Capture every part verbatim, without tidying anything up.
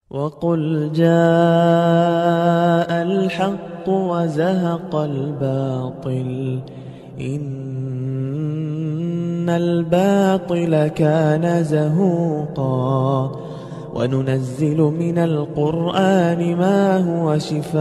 وقل جاء الحق وزهق الباطل إن الباطل كان زهوقا وننزل من القرآن ما هو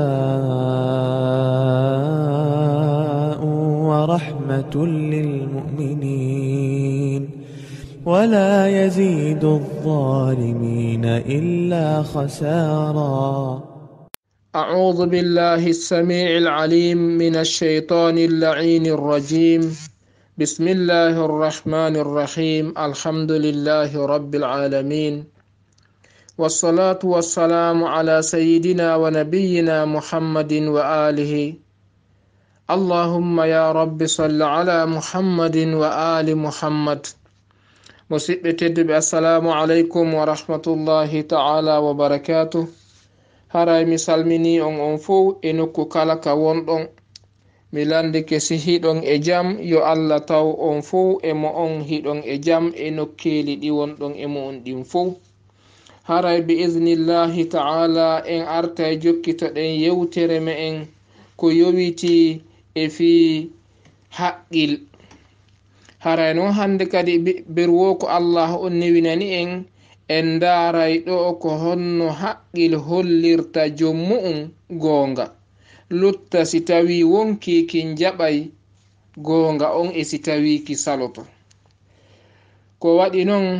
شفاء ورحمة للمؤمنين ولا يزيد الظالمين إلا خسارا. أعوذ بالله السميع العليم من الشيطان اللعين الرجيم. بسم الله الرحمن الرحيم. الحمد لله رب العالمين، والصلاة والسلام على سيدنا ونبينا محمد وآله. اللهم يا رب صل على محمد وآل محمد. musidɓe tedduɓe, assalamu aleykum wa rahmatullahi ta'ala wa barakatuh. haray mi salmini on on fo e nokku kala ka wonɗon. mi landike si hiɗon e jam, yo Allah taw on fo e mo on hiɗon e jam e nokkeli ɗi wonɗon e mo on ɗin fo. haray bi iznillahi ta'ala en arta e jokkitoɗen yewtere me en ko yowiti e fi haqqil. haray noon hande kadi berwo ko Allah on newinani en en daray ɗo ko honno haqqil hollirta jommu'um goonga, lutta si tawi wonki kin jaɓay goonga on e si tawi ki saloto. ko waɗi noon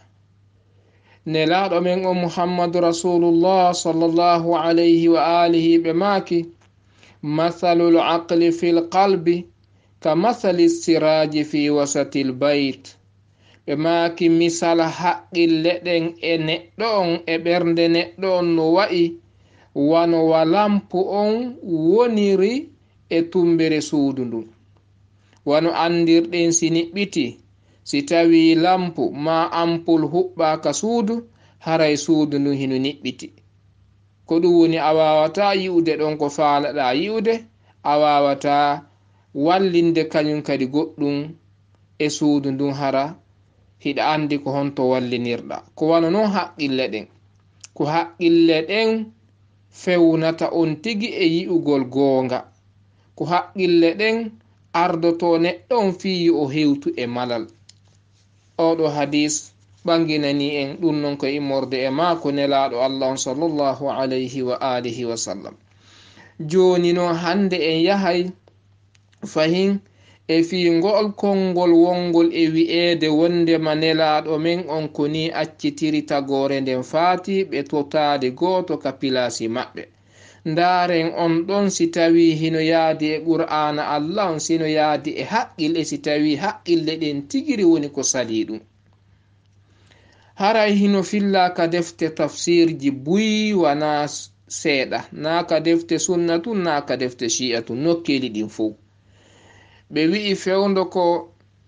nelaɗo men on Muhammadu Rasulullah sallallahu alayhi wa alihi ɓe maaki mathalul aqli fil qalbi ka mathali siraji fi wasatil bayt. ɓe maaki misal haqqille ɗen e neɗɗo on e ɓernde neɗɗo on no wa'i wano wa lampu on woniri e tumbere suudu ndun. wano andirɗen si niɓɓiti si tawi lampu ma ampul huɓɓaka suudu, haray suudu ndun hino niɓɓiti. ko ɗum woni a wawata yi'ude ɗon ko faalaɗa yi'ude, a wawata wallinde kañum kadi goɗɗum e suudu ndun hara hiɗa andi ko honto wallinirɗa. ko wano noon haqqille ɗen, ko haqqille ɗen fewnata on tigi e yi'ugol goonga, ko haqqille ɗen ardoto neɗɗo on fiyi o hewtu e malal. oɗo hadis ɓanginani en ɗum non ko immorde e maako nelaɗo Allah on sallallahu alayhi wa alihi wa sallam. joni noon hande en yahay fahin e fi ngol konngol wongol e wi'ede wondema nelaɗo men on ko ni accitiri tagore nden faati ɓe totade goto ka pilasi maɓɓe. ndaren on ɗon si tawi hino yaadi e qur'ana Allah on, sino yaadi e haqqille, si tawi haqqille ɗen tigiri woni ko sali ɗum. haray hino filla ka defte tafsirji buyi wana seeɗa, na ka defte sunnatu na ka defte shi'atu, nokkeli ɗin fo ɓe wi'i fewndo ko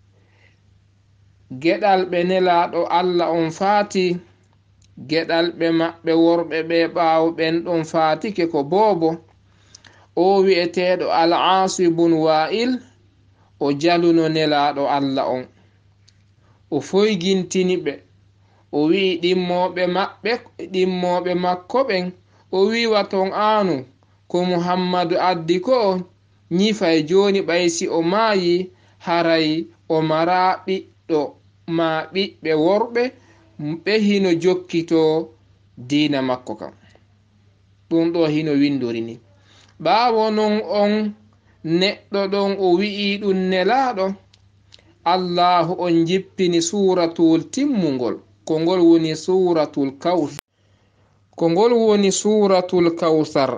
geɗal ɓe nelaɗo Allah on faati, geɗal ɓe maɓɓe worɓe ɓe ɓaawo ɓen ɗon faatike ko boobo. o wi'eteɗo al-Aasi bun Wa'il o jaluno nelaɗo Allah on, o foygintini ɓe, o wi'i ɗimmoɓe maɓɓe ɗimmoɓe makko ɓen, o wiwa ton anu ko Muhammadu addi ko ñifay joni ɓaysi o maayi, haray o mara ɓiɗɗo ma ɓiɓɓe worɓe ɓe hino jokkito diina makko kam. ɗum ɗo hino windori ni. ɓaawo non on neɗɗo ɗon o wi'i ɗum nelaɗo, Allahu on jippini suratul timmugol, ko ngol woni suratul kawthar. ko ngol woni suratul kawthar.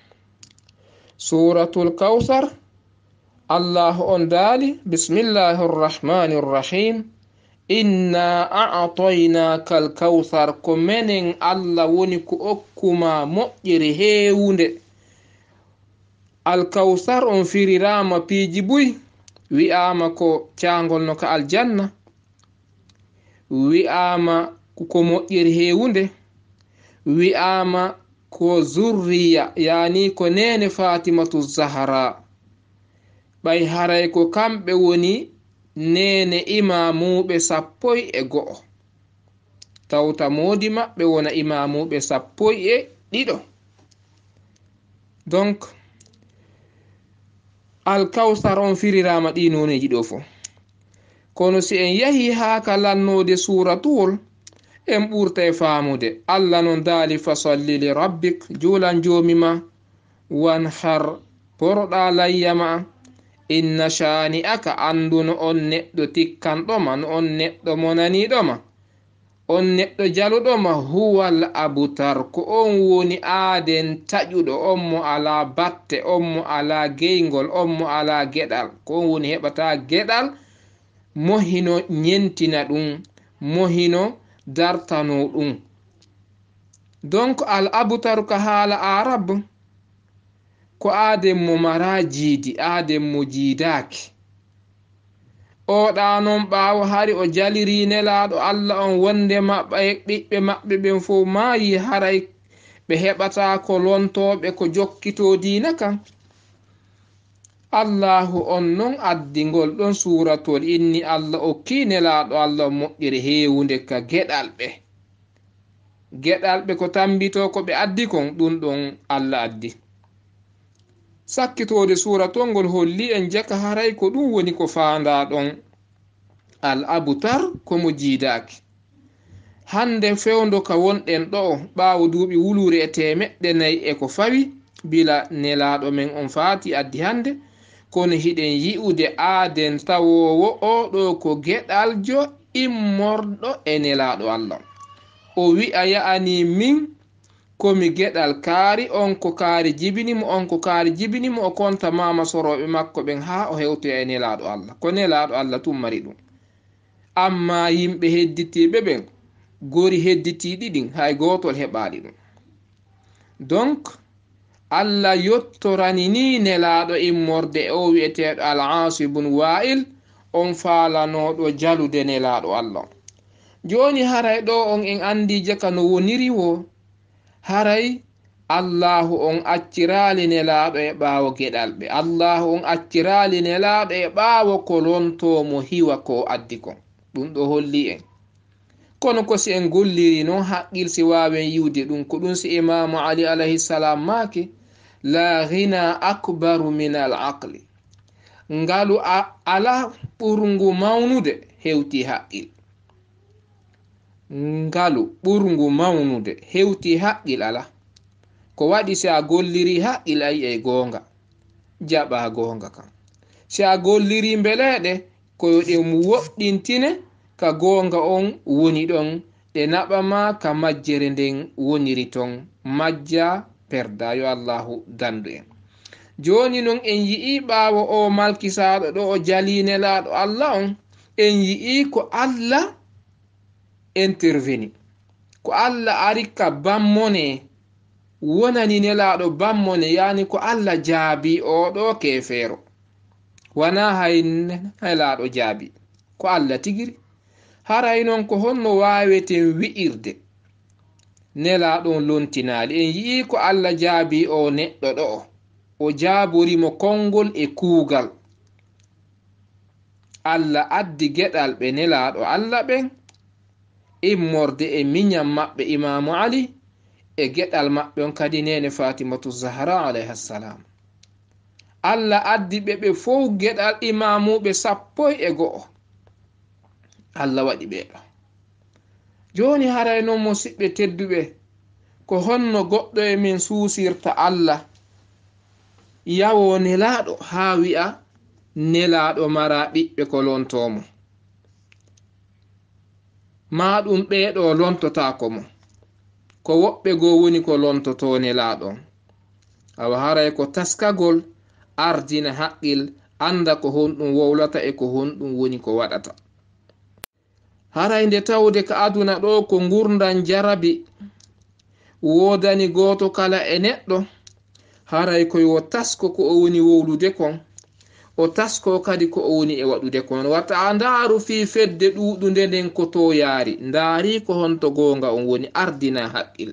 suratul kawthar Allah on daali bismillahir rahmanir rahim inna a'tainaka al-kawthar. ko menen Allah woni ko okkuma moƴƴere heewunde. al-kawthar on firirama piiji buy, wi'ama ko caangol no ka aljanna, wi'ama ko moƴƴere heewunde, wi'ama ko zurriya, yani ko nene Fatimatu Zahra. ɓay haray ko kamɓe woni nene imamuɓe sappoy e go'o. tawta modi maɓɓe wona imamuɓe sappo e ɗiɗo. donc alkawsar on firirama ɗi noneji ɗo fo. kono si en yahi ha ka lannode suratuwol en ɓurta e famude allah non daali fasalli li rabbik juulan jomima wanhar poroɗa layyama inna shani aka anduno on neɗɗo tikkanɗoma no on neɗɗo monaniɗoma on neɗɗo jaluɗoma huwal abutar ko on woni aaden taƴuɗo on mo ala batte on mo ala geygol on mo ala geɗal ko on woni heɓata geɗal mohino nyentina ɗum mohino dartano ɗum. donc al abutar ka haala arab ko aaden mo mara jiidi aaden mo jiidaki oɗa non ɓaawo hari o jaliri nelaɗo allah on wonde maɓɓe e ɓiɓɓe maɓɓe ɓen fof maayi haray ɓe heɓata ko lontoɓe ko jokkito diina kan. allahu on non addigol ɗon suratol inni allah okki nelaɗo allah moƴƴere heewunde ka geɗal ɓe geɗal ɓe ko tambito ko ɓe addi kon ɗum ɗon allah addi. sakkitode suratol ngol holli en jaka haray ko ɗum woni ko faanda ɗon al abutar komo jiidaki. hande fewndo ka wonɗen ɗo ɓaawo duuɓi wulure e temeɗɗe nayi e ko fawi bila nelaɗo men on faati addi hande kono hiɗen yi'ude aaden tawowo oɗo ko geɗaljo immorɗo e nelaɗo allah o wi'a ya'ani min komi geɗal kaari on ko kaari jibinimo on ko kaari jibinimo o konta mama soroɓe makko ɓen ha o hewtoya e nelaɗo allah ko nelaɗo allah tum mari ɗum. amma yimɓe hedditiɓe ɓen gori hedditiɗi ɗin hay gotol heɓaɗi ɗum. donc allah yottorani ni nelaɗo immorde e o wi'eteɗo al-As ibn Wa'il on falanoɗo jalude nelaɗo allah. joni haray ɗo on en andi jaka no woniri wo haray allahu on accirali nelaɗo e ɓaawo geɗal ɓe allahu on accirali nelaɗo e ɓaawo ko lontomo hiwa ko addi kon ɗum ɗo holli en. kono ko si en golliri noon haqqil si wawen yiwde ɗum ko ɗum si imamu ali alayhi salam maaki la ghina akbaru min al aqli ngalu ala ɓurngu mawnude hewti haqqil ngalu ɓurngu mawnude hewti haqqil ala ko waɗi si a golliri haqqil ayi e gonga jaɓa gonga kan si a golliri mbeleɗe koyo ɗe woɗɗintine ka gonga on woni ɗon ɗe naɓama ka majjere nden woniri ton majja perda yo allahu dandu en. joni non en yi'i ɓaawo o malkisaɗo ɗo o jalinelaɗo allah on en yi'i ko allah interveni ko allah ari ka bammone wonani nelaɗo bammone yani ko allah jaabi oɗo kefeero wana hay nelaɗo jaabi ko allah tigiri. haray non ko honno waweten wi'irde nelaɗon lontinali en yi'i ko allah jaabi o neɗɗo ɗo o jaaborimo kongol e kuugal allah addi geɗal ɓe nelaɗo allah ɓen immorde e miñam maɓɓe imamu ali e geɗal maɓɓe on kadi nene fatimatu zahra alayha salam. allah addi ɓe ɓe fof geɗal imamuɓe sappo e go'o allah waɗi ɓeɗo. joni haray noon mo siɓɓe tedduɓe ko honno goɗɗo e min suusirta allah yawo nelaɗo ha wi'a nelaɗo mara ɓiɓɓe ko lontomo ma ɗum ɓeɗo lontotako mo ko woɓɓe go woni ko lontoto nelaɗo awa haray ko taskagol ardina haqqil anda ko honɗum wowlata e ko honɗum woni ko waɗata. haray nde tawde ka aduna ɗo ko gurdan jarabi wodani goto kala e neɗɗo haray koy wo tasko ko o woni wowlude kon o tasko kadi ko o woni e waɗude kon wata a ndaaru fi fedde ɗuɗunde nden ko to yaari ndaari ko honto gonga on woni ardina haqqil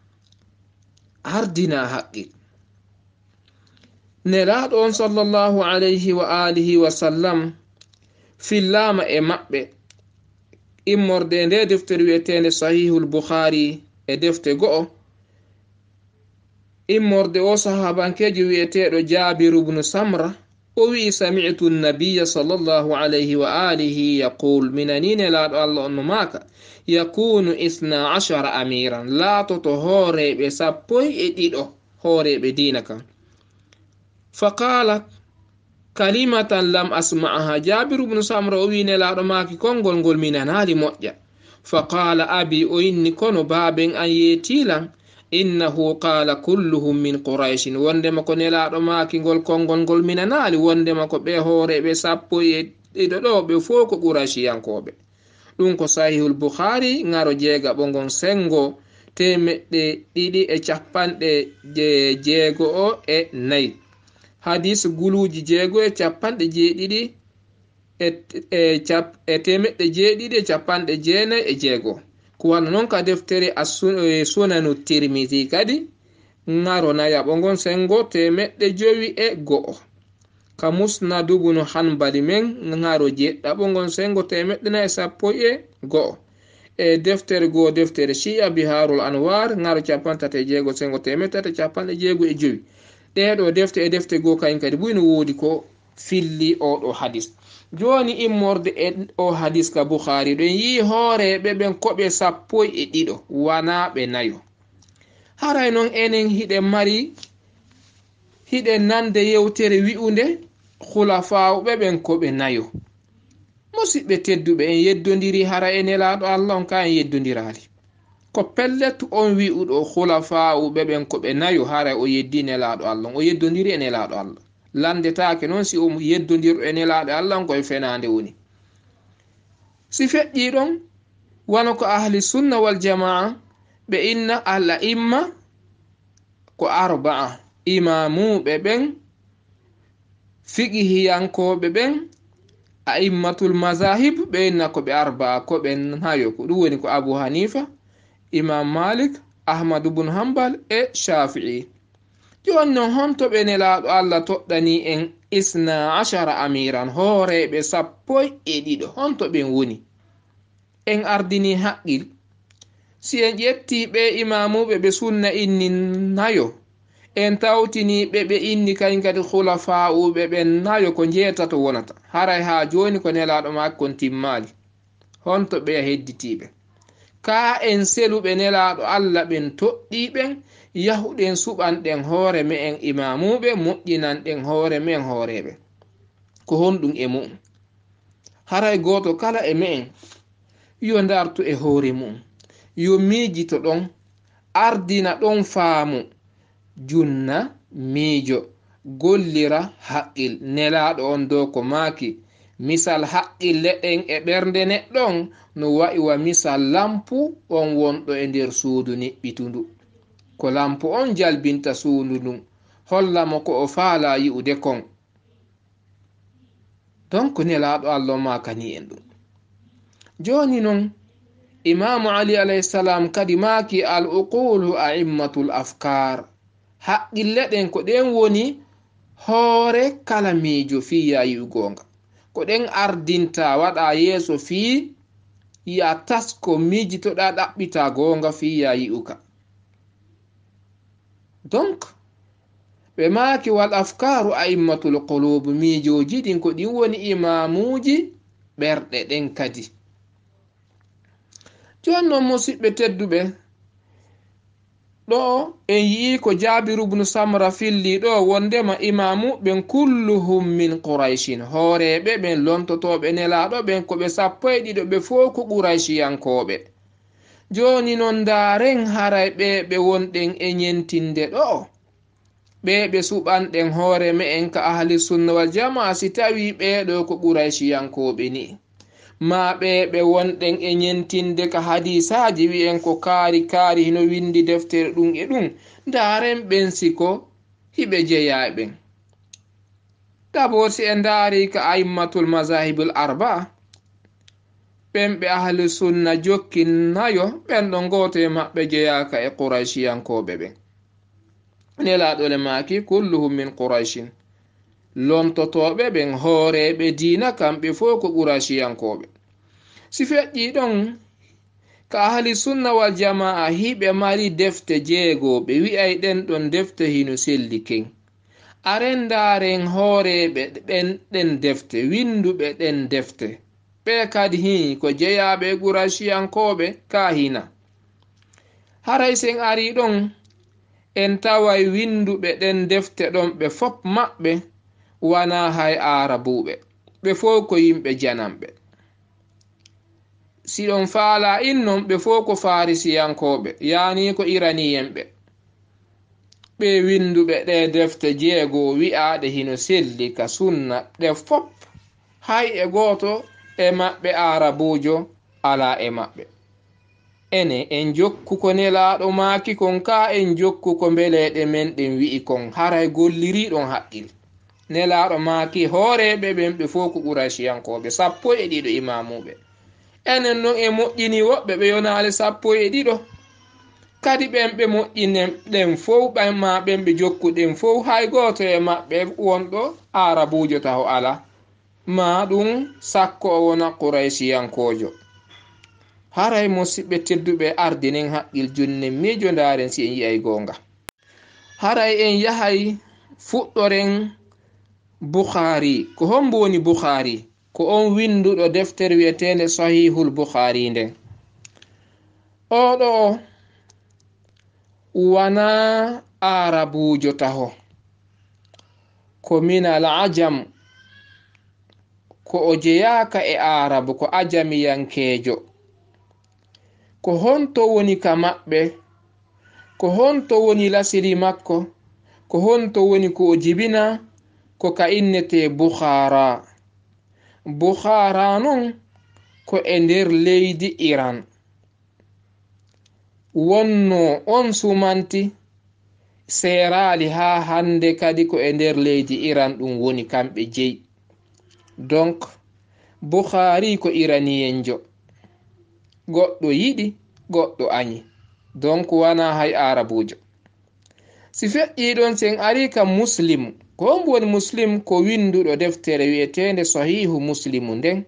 ardina haqqil. nelaɗo on sallallahu alayhi wa alihi wa sallam fillama e maɓɓe immorde nde deftere wi'etende sahihul bukhari e defte go'o immorde o sahabankejo wi'eteɗo Jabir ibn Samra o wi sami'tu an-nabiyya sallallahu alayhi wa alihi yaqul minanine laɗo Allah on maka yakunu isna ashara amiran laatoto hooreɓe sappo e ɗiɗo hooreɓe dina kan faqala kalimatan lam asma'aha Jabir ibn Samra o wi ne laɗo maki kongol ngol minanali moƴƴa faqala abi o inni kono baben an yetilan innahu qala kulluhum min quraish wondema ko nelaɗo maki ngol kongol ngol minanali wondema ko ɓe hooreɓe sappo e ɗiɗo ɗo ɓe fof ko quraishiyankoɓe ɗum ko sahihul bukhari ngaro jeega ɓongon sengo temeɗɗe ɗiɗi e capanɗe je jeego o e nayi hadis guluji jeego e capanɗe jeeɗiɗi e e cap e temeɗɗe jeeɗiɗi e capanɗe jeenayi e jeego ko wanno noon ka deftere as-sunanu tirmidhi kadi ngaro naya ɓongon sengo temeɗɗe jowi e go'o ka musnadu ibn hanbali men ngaro jeɗɗa ɓongon sengo temeɗɗe nayi sappo e go'o e deftere goo deftere shi'a biharul anwar ngaro capantate jeego sengo temeɗɗe capanɗe jeego e jowi ɗeɗo defte e defte goo kayen kadi buyno woodi ko filli o ɗo hadis joni immorde e o hadis ka bukhari ɗo yi hooreɓe ɓen koɓe sappo e ɗiɗo wana ɓe nayo haray noon enen hiɗe mari hiɗe nande yewtere wi'unde khulafa'uɓe ɓen koɓe nayo musidɓe tedduɓe en yeddodiri hara e nelaɗo Allah on ka en yeddodirali ko pelletu on wi'uɗo khulafa'uɓe ɓen koɓe nayo hara o yeddi nelaɗo Allah o yeddodiri e nelaɗo Allah landetake noon si o yeddodirɗo e nelaɗo Allah koye fenande woni si feƴƴi ɗon wano ko ahli sunna wal jamaa ɓe inna alla imma ko arba'a imamuɓe ɓen fiqihiyankoɓe ɓen a immatul mazahib ɓe inna ko ɓe arba'a ko ɓe nayo ko ɗum woni ko Abu Hanifa Imam Malik Ahmad ibn Hanbal e Shafi'i joni noon honto ɓe nelaɗo Allah toɗɗani en isna ashara amiran hooreɓe sappo e ɗiɗo honto ɓen woni en ardini haqqil si en ƴetti ɓe imamuɓe ɓe sunna inni nayo en tawtini ɓe ɓe inni kañ kadi khulafa'uɓe ɓe nayo ko jeetato wonata haray ha joni ko nelaɗo makko kon timmali honto ɓe hedditiɓe ka en seluɓe nelaɗo Allah ɓen toɗɗiɓen yahuɗen suɓanɗen hoore me'en imamuɓe moƴƴinanɗen hoore me'en hooreɓe ko honɗum e mum haray goto kala e me'en yo dartu e hoore mum yo miijito ɗon ardina ɗon faamu junna miijo gollira haqqil nelaɗo on dow ko maaki misal haqqille ɗen e ɓernde neɗɗon no wa'i wa misal lampu on wonɗo e nder suudu niɓɓitundu ko lampu on jalbinta suudu ndun hollamo ko o faala yi'ude kon donc nelaɗo Allah makani en ɗum joni noon imamu Ali alayhi salam kadi maaki al uqulu a'immatul afkar haqqille ɗen ko ɗen woni hoore kala miijo fiya yi'ugonga ko ɗen ardinta waɗa yeeso fi ya tasko miijitoɗa ɗaɓɓita gonga fiya yi'uka donc ɓe maaki wal afkaru a'immatul qulub miijoji ɗin ko ɗin woni imamuji ɓerɗe ɗen kadi joni noon musidɓe tedduɓe ɗo en yii ko Jabir ibn Samra filli ɗo wondema imamu ɓen kulluhum min quraishin hooreɓe ɓen lontotoɓe nelaɗo ɓen ko ɓe sappo e ɗiɗo ɓe fof ko quraishiyankoɓe joni noon daren haray ɓe ɓe wonɗen e ñentinde ɗo ɓe ɓe suɓanɗen hoore me'en ka ahli sunna wal jamaa si tawi ɓeɗo ko quraishiyankoɓe ni ma ɓe ɓe wonɗen e ñentinde ka hadisaji wi'en ko kaari kaari hino windi deftere ɗum e ɗum daren ɓen siko hiɓe jeyaɓen d'abord si en daari ka aimmatul mazahibul arba'a ɓen ɓe ahli sunna jokkinayo ɓen ɗon goto e maɓɓe jeyaka e quraishiyankoɓe ɓen nelaɗo le maaki kulluhum min quraishin lontotoɓe ɓen hooreɓe diina kamɓe fof ko quraishiyankoɓe si feƴƴi ɗon ka ahli sunna wal jama'a hiɓe mari defte jeego ɓe wi'ay ɗen ɗon defte hino selli ken arendaren hooreɓe ɓen ɗen defte winduɓe ɗen defte ɓe kadi hi ko jeyaɓe gurasiyankoɓe ka hina haray sen ari ɗon en taway winduɓe ɗen defte ɗon ɓe fop maɓɓe wana hay arabuɓe ɓe fof ko yimɓe janamɓe si ɗon faala innon ɓe fof ko farisiyankoɓe yani ko iraniyenɓe ɓe winduɓe ɗe defte jeego wi'aɗe hino selli ka sunna ɗe fop hay e goto e maɓɓe arabujo ala e maɓɓe ene en jokku ko nelaɗo maaki kon ka en jokku ko mbeleɗe men ɗen wi'i kon haray golliriɗon haqqil nelaɗo maaki hooreɓe ɓen ɓe fof ko quraysiyankoɓe sappo e ɗiɗo imamuɓe enen non e moƴƴini woɓɓe ɓe yonali sappo e ɗiɗo kadi ɓen ɓe moƴƴinen ɗen fof ɓanma ɓen ɓe jokku ɗen fof hay goto e maɓɓe wonɗo arabujo taho ala ma ɗum sakko o wona quraysiyankojo haray musidɓe tedduɓe ardinen haqqil jonnen mijo ndaren si en yiyay gonga haray en yahay fuɗɗoren Bukhari ko hombo woni Bukhari ko on winduɗo deftere wiyetende sahihul Bukhari nden oɗo wana arabujo taho ko min al ajam ko o jeyaka e arabu ko ajamiyankejo ko honto woni ka maɓɓe ko honto woni lasiri makko ko honto woni ko o jibina ko ka innete Bukhara Bukhara non ko e nder leydi Iran wonno on sumanti serali ha hande kadi ko e nder leydi Iran ɗum woni kamɓe jeyi donc Bukhari ko iraniyenjo goɗɗo yiɗi goɗɗo añi donc wana hay arabujo si feƴƴi ɗon sen ari ka Muslim ko hombo woni Muslim ko winduɗo deftere wiyetende sahihu Muslimu nden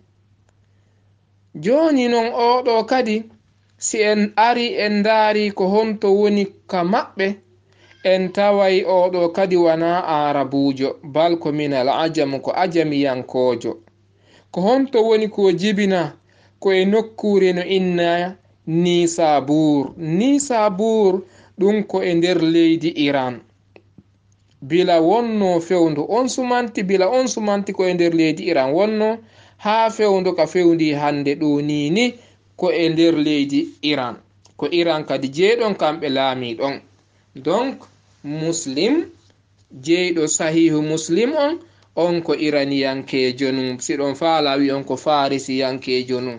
joni non oɗo kadi si en ari en daari ko honto woni ka maɓɓe en taway oɗo kadi wana arabujo bal ko min al ajam ko ajamiyankojo ko honto woni ko jibina ko e nokkure no inna Nisabur Nisabur ɗum ko e nder leydi Iran bila wonno fewndu on sumanti bila on sumanti ko e nder leydi Iran wonno ha fewndu ka fewndi hande ɗo nini ko e nder leydi Iran ko Iran kadi jeeɗon kamɓe laami ɗon donc Muslim jeyɗo sahihu Muslim on on ko iraniyankejo num siɗon faala wi on ko farisiyankejo num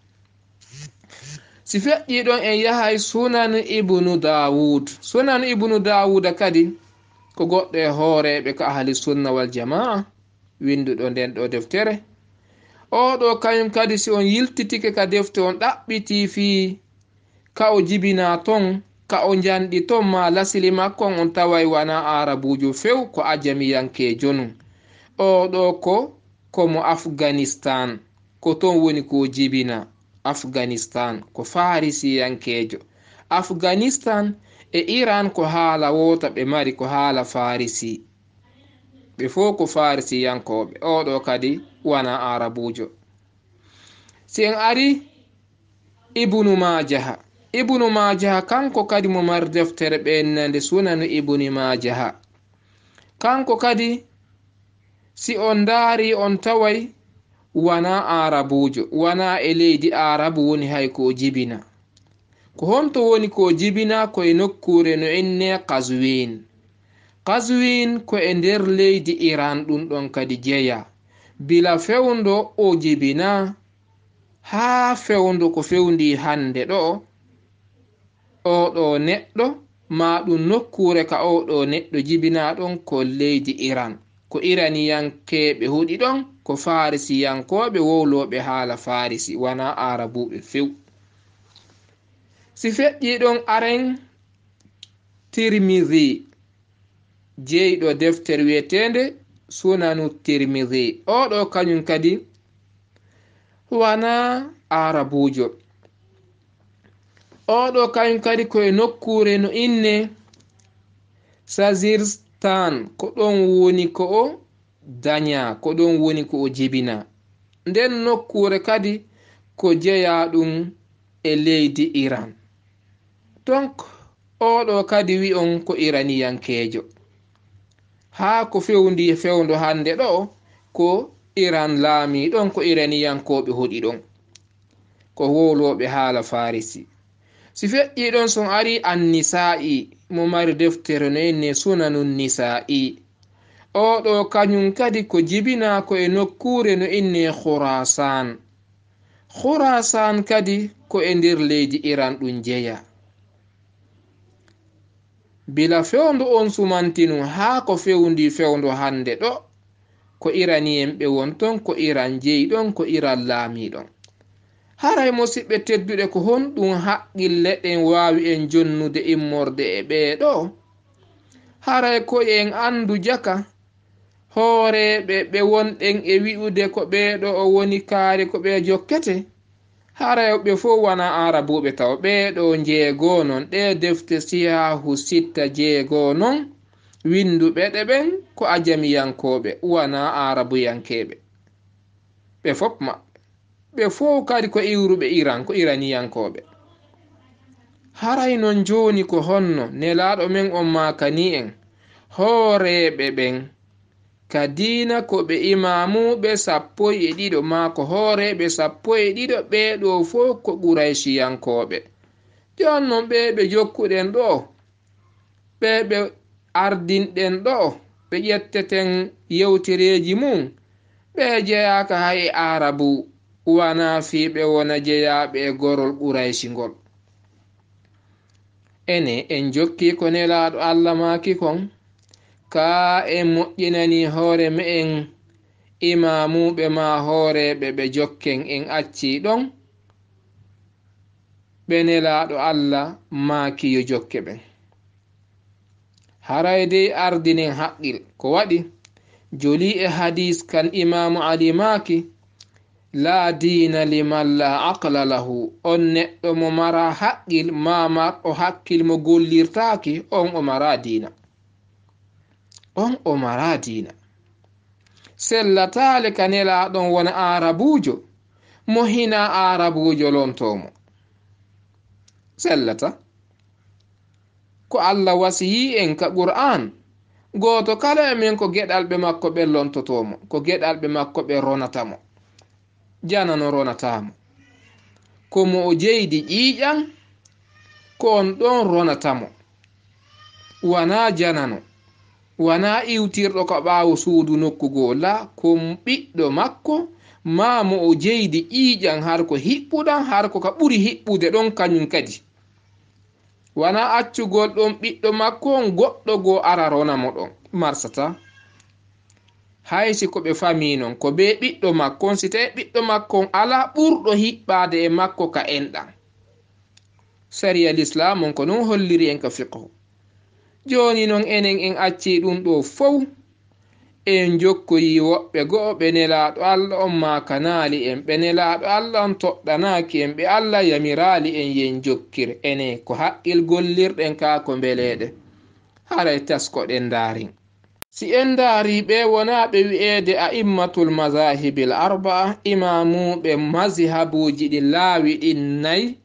si feƴƴi ɗon en yahay sunan ibnu Dawud sunan ibnu Dawuda kadi ko goɗɗo e hooreɓe ko ahli sunna wal jama'a winduɗo nden ɗo deftere oɗo kañum kadi si on yiltitike ka defte on ɗaɓɓiti fi ka o jibina ton ka o janɗi ton ma lasili makkon on taway wana arabujo few ko ajamiyankejo num oɗo ko komo Afghanistan ko ton woni ko jibina Afghanistan ko farisiyankejo Afghanistan e Iran ko haala wota ɓe mari ko haala farisi ɓe fof ko farisiyankoɓe oɗo kadi wana arabujo si en ari Ibnu Majaha Ibnu Majaha kanko kadi mo mar deftere ɓennande sunanu Ibnu Majaha kanko kadi si on daari on taway wana arabujo wana e leydi arabu woni hay ko jibina ko honto woni ko jibina ko e nokkure no inne Qazwin Qazwin ko e nder leydi Iran ɗum ɗon kadi jeya bila fewndo o jibina ha fewndo ko fewndi hande ɗo oɗo neɗɗo ma ɗum nokkure ka oɗo neɗɗo jibina ɗon ko leydi Iran ko iraniyankeɓe huɗi ɗon ko farisiyankoɓe wowloɓe haala farisi wana arabuɓe few si feƴƴi ɗon aren Tirmidhi jeyɗo deftere wiyetende sunanu Tirmidhi oɗo kañum kadi wana arabujo. oɗo kañum kadi koye nokkure no inne Saziristan, ko ɗon woni ko o daña, ko ɗon woni ko o jibina. nden nokkure kadi ko jeya ɗum e leydi Iran. donc oɗo kadi wi on ko iraniyankejo. ha ko fewndi fewndo hande ɗo ko Iran laami ɗon, ko iraniyankoɓe hoɗi ɗon, ko woloɓe haala farisi. si feƴƴi ɗon son ari annisa'i mo mari deftere no inne sunanun nisa'i, oɗo kañum kadi ko jibina ko e nokkure no inne Khurasan. Khurasan kadi ko e nder leydi Iran ɗum jeya. bila fewndo on sumantinu ha ko fewndi fewndo hande ɗo ko iranien ɓe wonton, ko Iran jeyi ɗon, ko Iran laami ɗon. haray musidɓe tedduɗe ko honɗum haqqille ɗen wawi en jonnude immorde e ɓeeɗo. haray ko en andu jaka hooreɓe ɓe wonɗen e wi'ude ko ɓeeɗo o woni kaari ko ɓe jokkete. haray ɓe fof wana arabuɓe taw ɓeeɗo jeego non. ɗe defte siyahu sitta jeego non winduɓe ɗe ɓen ko ajamiyankoɓe, wana arabuyankeɓe ɓe fof maɓɓe. ɓe fof kadi ko iwruɓe Iran, ko iraniyankoɓe. haray non joni ko honno nelaɗo men on makani en hooreɓe ɓen ka diina ko ɓe imamuɓe sappo e ɗiɗo ma ko hooreɓe sappo e ɗiɗo ɓeɗo fof ko Qurayshiyankoɓe. jon non ɓe ɓe jokkuɗen ɗo, ɓe ɓe ardinɗen ɗo, ɓe ƴetteten yewtereji mum, ɓe jeyaka hay arabu, wana fiɓe wona jeyaɓe e gorol Qurayshi ngol. ene en jokki ko nelaɗo Allah maki kon, ka en moƴƴinani hoore me'en imamuɓe ma hooreɓe ɓe jokken en acci ɗon, ɓe nelaɗo Allah maki yo jokke ɓen. haray dey ardinen haqqil ko waɗi joli e hadis kan imamu Ali maki, la dina liman la aqla lahu. on neɗɗo mo mara haqqil ma marɗo hakkil mo gollirtaki, on o mara dina, on o mara dina. sellatale ka nelaɗon wona arabujo, mo hina arabujo lontomo sellata. ko Allah wasiyi en ka Qur'an, goto kala men ko geɗalɓe makko ɓe lontotomo, ko geɗalɓe makko ɓe ronatamo. jana no ronatamo, ko mo o jeydi ƴiƴan ko on ɗon ronatamo, wana janano, wana iwtirɗo ko ɓawo suudu nokkugo, la ko ɓiɗɗo makko ma mo o jeydi ƴiƴan har ko hiɓɓuɗan, har ko ka ɓuri hiɓɓude ɗon kañum kadi, wana accugol ɗon ɓiɗɗo makko on goɗɗo go ara ronamo ɗon, marsata. haysi ko ɓe fami non ko be ɓiɗɗo makko, si tawi ɓiɗɗo makko ala ɓurɗo hiɓɓade e makko ka enɗan. sariya l'islam on ko non holliri en ka fiqhu. joni non enen en acci ɗum ɗo fow en jokkoyi woɓɓe go'o ɓe nelaɗo Allah on makanali en, ɓe nelaɗo Allah on toɗɗanaki en, ɓe Allah yamirali en yen jokkir ene ko haqqil gollirɗen ka ko mbeleɗe. haray taskoɗen darin. si en daari ɓe wona ɓe wi'ede a immatul mazahibil arba'a, imamuɓe mazhabuji ɗi laawi ɗin nayi,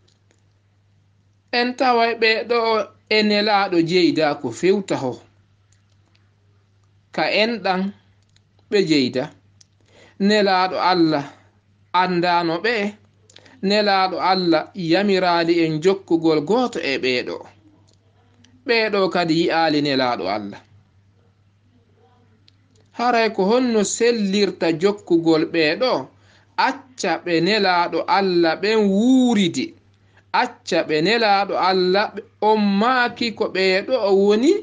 en taway ɓe ɗo e nelaɗo jeyda ko fewtaho ka enɗan ɓe jeyda. nelaɗo Allah andano ɓe, nelaɗo Allah yamirali en jokkugol goto e ɓeɗo, ɓeɗo kadi yi'ali nelaɗo Allah. haray ko honno sellirta jokkugol ɓeɗo, acca ɓe nelaɗo Allah ɓen wuuridi, acca ɓe nelaɗo Allah on maaki ko ɓeɗo o woni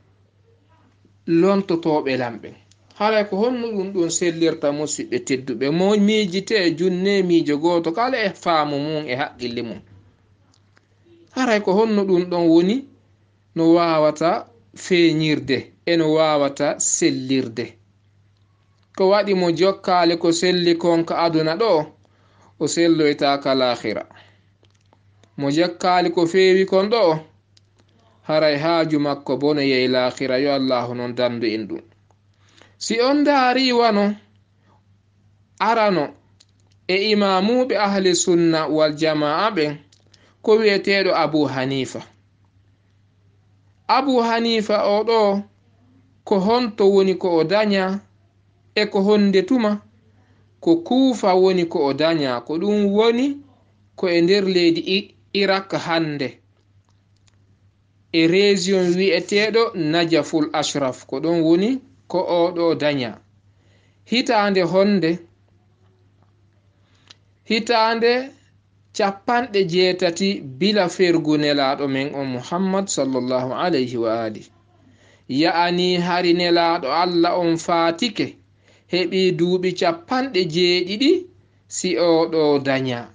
lontotoɓe lamɓe. haray ko honno ɗum ɗum sellirta musidɓe tedduɓe, mo miijite junne miijo goto kala e faamu mum e haqqille mum. haray ko honno ɗum ɗon woni no wawata feeñirde e no wawata sellirde. ko waɗi mo jokkale ko selli kon ka aduna ɗo, o selloytaka lahira. mo jakkali ko feewi kon ɗo haray haaju makko bono yey lahira. yo allahu non dandu en ɗum. si on daari wano arano e imamuɓe ahli sunna wal jamaa ɓen ko wiyeteɗo abu hanifa. abu hanifa o ɗo ko honto woni ko o daña e ko honde tuma ko kuufa woni ko o daña. ko ɗum woni ko e nder leydi Iraq hande e région wi'eteɗo Najaful Ashraf. ko ɗon woni ko o ɗo daña. hitande honde hitande capanɗe jeetati bila fergu nelaɗo men o Muhammad sallallahu alayhi wa alihi. ya'ani hari nelaɗo Allah on fatike heɓi duuɓi capanɗe jeeɗiɗi si o ɗo daña.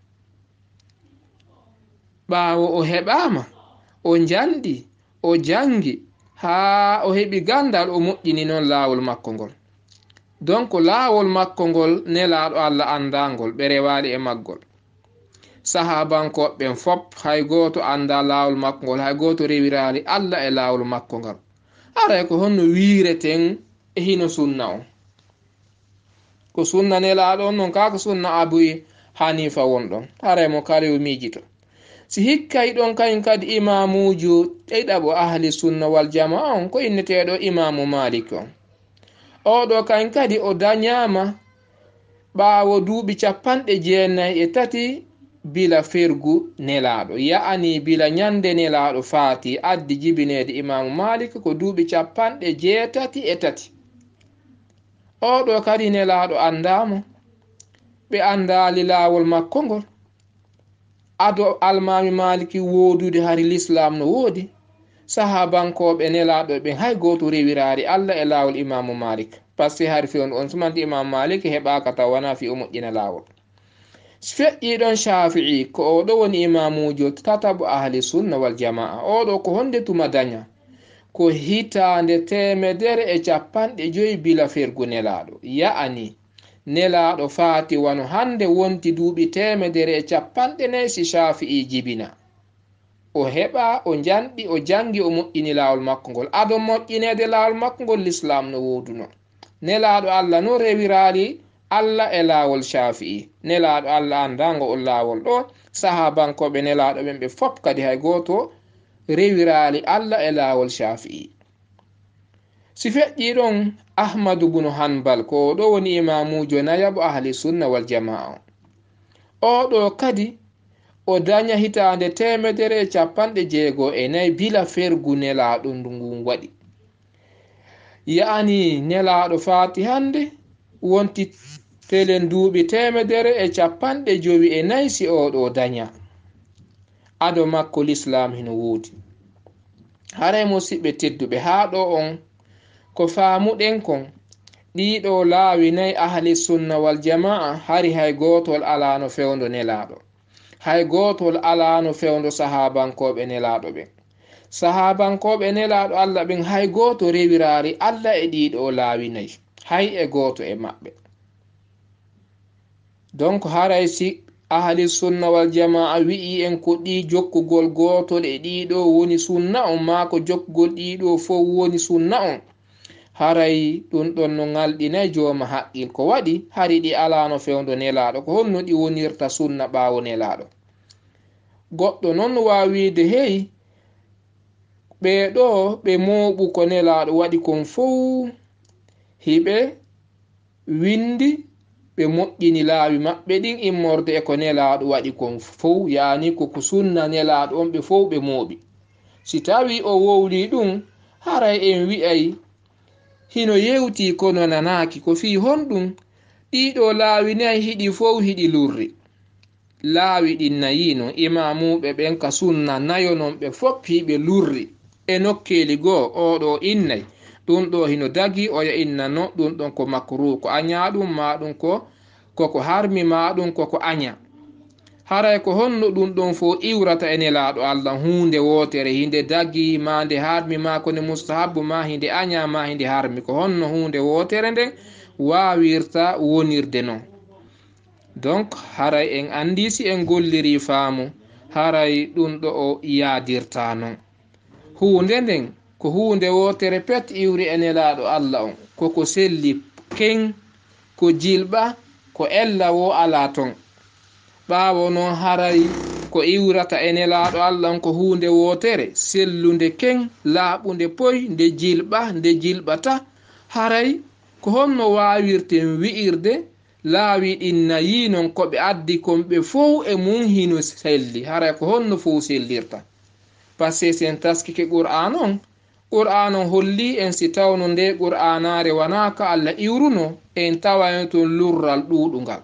ɓaawo o heɓama o jandi o jangi ha o heɓi gandal o moƴƴini noon laawol makko ngol. donc laawol makko ngol nelaɗo Allah andangol ɓe rewali e maggol. sahabankoɓen fop hay goto anda laawol makko ngol, hay goto rewirali Allah e laawol makko ngal. aray ko honno wireten e hino sunna on. ko sunna nelaɗo on non kaka sunna Abu Hanifa wonɗon. aray mo kalewo mijito. si hikkay ɗon kañ kadi imamujo ɗiɗaɓo ahli sunna wal jamaa on ko inneteɗo imamu Malik on. oɗo kañ kadi o dañama ɓaawo duuɓi capanɗe jeenayi e tati bila fergu nelaɗo. ya'ani bila ñande nelaɗo faati addi jibinede imamu Malik ko duuɓi capanɗe jeetati e tati. oɗo kadi nelaɗo andamo ɓe andali laawol makko ngol. ado almami Maliki wodude hari l'islam no woodi. sahabankoɓe nelaɗo ɓen hay goto rewirari Allah e laawol imamu Malik. par ce que hari fewndo on sumanti imamu Malik heɓaka taw wona fi o moƴƴina laawol. feƴƴiɗon Shafi'i ko oɗo woni imamujo tataɓo ahli sunna wal jamaa. oɗo ko honde tuma daña ko hitande temedere e capanɗe joyi bila fergu nelaɗo. ya'ani nelaɗo faati wano hande wonti duuɓi temedere e capanɗe nayi si Shafi'i jibina. o heɓa o janɗi o jangi o moƴƴini laawol makko ngol. ado moƴƴinede laawol makko ngol l'islam no woduno. nelaɗo Allah no rewirali Allah e laawol Shafi'i. nelaɗo Allah andango o laawol ɗo. sahabankoɓe nelaɗo ɓen ɓe fop kadi hay goto rewirali Allah e laawol Shafi'i. si feƴƴiɗon Ahmadu bunu Hanbal ko ɗo woni imamujo nayaɓo ahli sunna wal jamaa. o ɗo kadi o daña hitande temedere e capanɗe jeego e nayi bila fergu nelaɗo ngun waɗi. ya'ani nelaɗo faati hande wonti telen duuɓi temedere e capanɗe jowi e nayi si o ɗo daña. ado makko l'islam hino woodi. haray musidɓe tedduɓe ha ɗo on ko faamuɗen kon ɗiɗo laawi nayi ahli sunna wal jamaa hari hay gotol alano fewndo nelaɗo. hay gotol alano fewndo sahabankoɓe nelaɗo ɓen. sahabankoɓe nelaɗo Allah ɓen hay goto rewirari Allah e ɗiɗo laawi nayi hay e goto e maɓɓe. donc haray si ahli sunna wal jamaa wi'i en ko ɗi jokkugol gotol e ɗiɗo woni sunna on ma ko jokkugol ɗiɗo fof woni sunna on. haray ɗum ɗon no ngalɗinay jooma haqqil ko waɗi hari ɗi alano fewndo nelaɗo ko honno ɗi wonirta sunna ɓaawo nelaɗo. goɗɗo noon wawide hey ɓeɗo ɓe mooɓu ko nelaɗo waɗi kon fof hiɓe windi ɓe moƴƴini laawi maɓɓe ɗin immorde e ko nelaɗo waɗi kon fof. yani koko sunna nelaɗo on ɓe fof ɓe mooɓi. si tawi o wowli ɗum haray en wi'ay hino yewti kono nanaki ko fi honɗum ɗiɗo laawi nayi hiɗi fof hiɗi lurri. laawi ɗin nayino imamuɓe ɓen ka sunna nayo non ɓe fop hiɓe lurri e nokkeli goo oɗo innay ɗum ɗo hino dagi oya innano ɗum ɗon ko makru ko aña ɗum ma ɗum ko koko harmi ma ɗum koko aña. haray ko honno ɗum ɗon fo iwrata e nelaɗo Allah hunde wotere hinde dagi ma nde harmi ma kone mustahabu ma hinde aña ma hinde harmi ko honno hunde wotere nden wawirta wonirde non. donc haray en andi si en golliri faamu haray ɗum ɗo o yaadirta non. hunde nden ko hunde wotere pet iwri e nelaɗo Allah on koko selli ken ko jilɓa ko ella wo ala ton. ɓawo noon haray ko iwrata e nelaɗo Allah on ko hunde wotere sellude ken laaɓude poy nde jilɓa nde jilɓata. haray ko honno wawirten wi'irde laawi ɗin nayi non koɓe addi konɓe fow e mum hino selli. haray ko honno fow sellirta par ce que sen taskike qur'an on qur'an on holli en si tawno nde qur'anare wana ka Allah iwruno en tawayen ton lurral ɗuɗungal.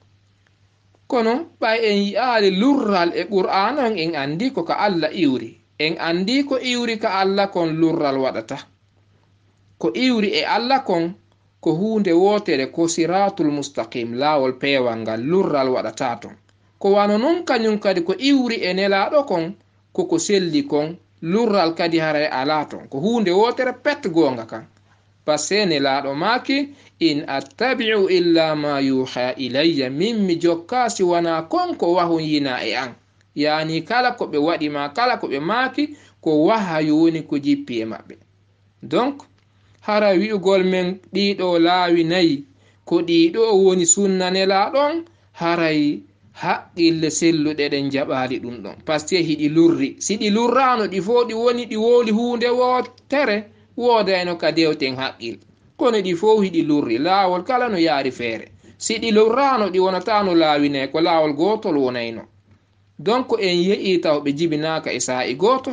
kono ɓay en yi'ali lurral e qur'an on en andi ko ka Allah iwri, en andi ko iwri ka Allah kon lurral waɗata. ko iwri e Allah kon ko hunde wotere ko siratul mustaqim, lawol pewal ngal lurral waɗata ton. ko wano non kañum kadi ko iwri e nelaɗo kon koko selli kon lurral kadi haray ala ton. ko hunde wotere pet gonga kan passe nelaɗo maki in attabi'u illa ma yuha ilayya, min mi jokkasi wana kon ko wahun yina e an. yani kala ko ɓe waɗi ma kala ko ɓe maki ko wahayu woni ko jippi e maɓɓe. donc hara wi'ugol men ɗiɗo laawi nayi ko ɗiɗo woni sunna nelaɗon haray haqqille selluɗe ɗen jaɓali ɗum ɗon par ce que hiɗi lurri. si ɗi lurrano ɗi fo ɗi woni ɗi woli hunde wotere wodayno ka dewten haqqil, kono ɗi fo hiɗi lurri laawol kala no yaari feere. si ɗi lurrano ɗi wonatano laawine ko laawol gotol wonayno. donc en yeƴi taw ɓe jibinaka e sa'i goto,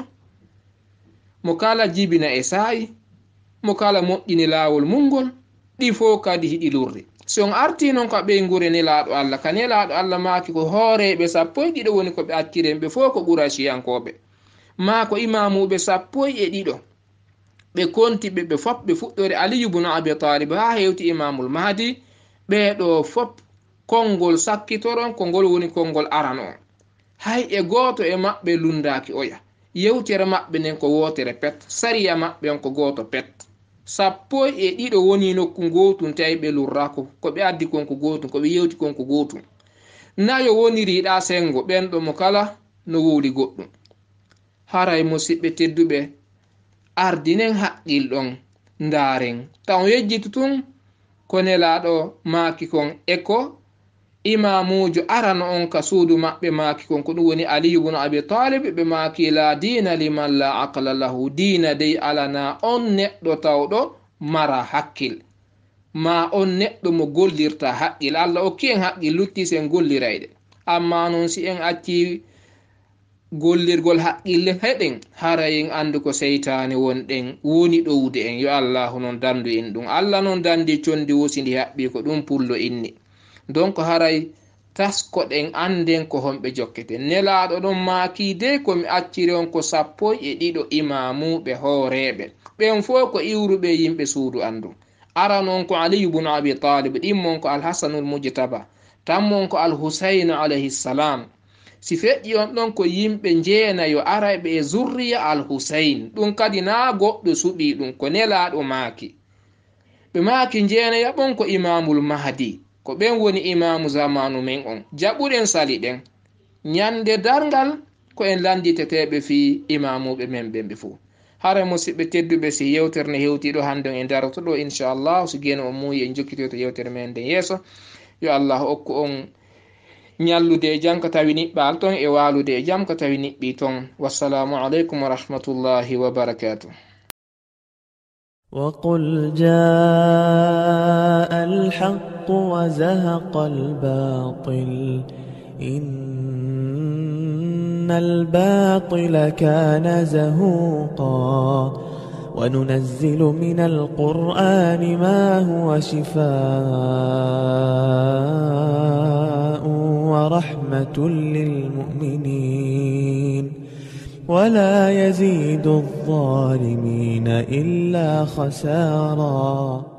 mo kala jibina e sa'i mo kala moƴƴini laawol mungol ɗi fo kadi hiɗi lurri. si on arti noon ka ɓey ngure nelaɗo Allah ka nelaɗo Allah maki ko hooreɓe sappo e ɗiɗo woni ko ɓe acciren ɓe fo ko ɓurasiyankoɓe ma ko imamuɓe sappo e ɗiɗo ɓe konti ɓe ɓe fop ɓe fuɗɗore Aliyu ibn Abi Talib ha hewti imamul Mahdi. ɓeɗo fop konngol sakkitoron ko ngol woni konngol arano on. hay e goto e maɓɓe lundaki oya. yewtere maɓɓe nden ko wotere pet, sariya maɓɓe on ko goto pet. sappo e ɗiɗo woni nokku gotum tawi ɓe lurrako ko ɓe addi konko gotum ko ɓe yewti konko gotum. nayo woniriɗa sengo ɓenɗo mo kala no wowli goɗɗum. haray musidɓe tedduɓe ardinen haqqil ɗon ndaren taw yejjitu tun ko nelaɗo maki kon e ko imamujo arano on ka suudu maɓɓe maki kon ko ɗum woni Aliyu ibn Abi Talib. ɓe maki la dina liman la aqla lahu, dina dey alana on neɗɗo tawɗo mara hakkil, ma on neɗɗo mo gollirta haqqil. Allah okki en haqqil lutti sen gollirayɗe, amma noon si en acci gollirgol haqqille heɗen haray en andu ko seytane wonɗen woni ɗowde en. yo Allahu noon dandu en ɗum. Allah noon dandi condi wosidi haɓɓi ko ɗum pullo inni. donc haray taskoɗen anden ko homɓe jokkete. nelaɗo ɗon makide komi acciri on ko sappo e ɗiɗo imamuɓe hooreɓe ɓen fo ko iwruɓe yimɓe suudu andu. aranon ko Aliyu ibn Abi Talib, ɗimmon ko Al-Hasanul Mujtaba, tammon ko Al-Husayn alayhi salam. si feƴƴi on ɗon ko yimɓe jeenayo araɓe e zurriya Al-Husayn. ɗum kadi na goɗɗo suɓi ɗum, ko nelaɗo maaki. ɓe maaki jeenaya ɓon ko Imamul Mahdi, ko ɓen woni imamu zamanu men on. jaɓuɗen sali ɗen ñande dargal ko en landiteteɓe fi imamuɓe men ɓen ɓe fo. hara musidɓe tedduɓe si yewtere ne hewtiɗo hande en daroto ɗo inchallah. so geno on muuyi en jokkitoto yewtere men nden yeeso. yo Allah hokku on ñallude e jam ko tawi niɓɓal ton e walude e jam ko tawi niɓɓi ton. wassalamu aleykum wa rahmatullahi wa barakatuh. وقل جاء الحق وزهق الباطل إن الباطل كان زهوقا وننزل من القرآن ما هو شفاء ورحمة للمؤمنين ولا يزيد الظالمين إلا خسارا.